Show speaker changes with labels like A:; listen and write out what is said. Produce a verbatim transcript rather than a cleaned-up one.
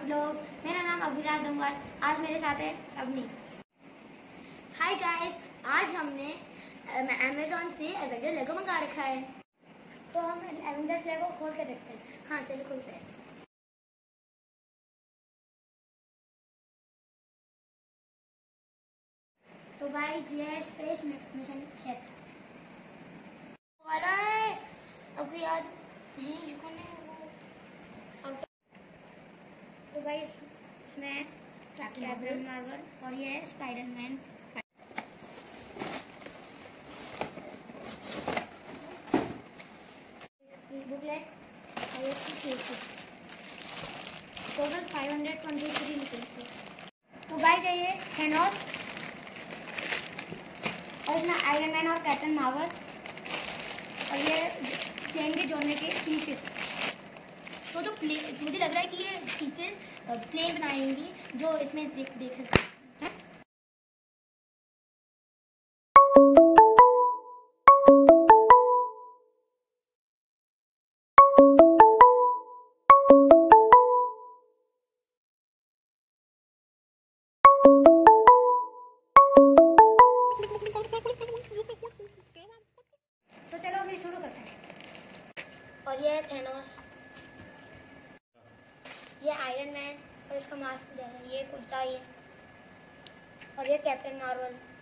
A: सब लोग। मेरा नाम अभिलाष डोंगर। आज मेरे साथ है अवनी।
B: हाय गाइस, आज हमने अमेज़न से एवेंजर्स लेगो मंगा रखा है।
A: तो हम एवेंजर्स लेगो खोल के देखते हैं।
B: हाँ चलिए खोलते हैं।
A: तो गाइस ये स्पेस मिशन सेट वाला है। अब याद नहीं कौन है वो। तो गाइस इसमें कैप्टन मार्वल और ये है स्पाइडरमैन। इसकी बुकलेट और इसकी case total five hundred twenty three निकलते। तो गाइस ये थैनोस और इसमें आयरन मैन और कैप्टन मार्वल और ये प्लेन के जोड़ने के पीसेस।
B: तो जो प्ले मुझे लग रहा है कि ये पीसेस प्लेन बनाएंगी जो इसमें देख देख रहे हैं।
A: तो चलो अभी शुरू करते हैं।
B: और ये है थैनोस, ये आयरन मैन और इसका मास्क जैसा ये कुर्ता, ये और ये कैप्टन मार्वल।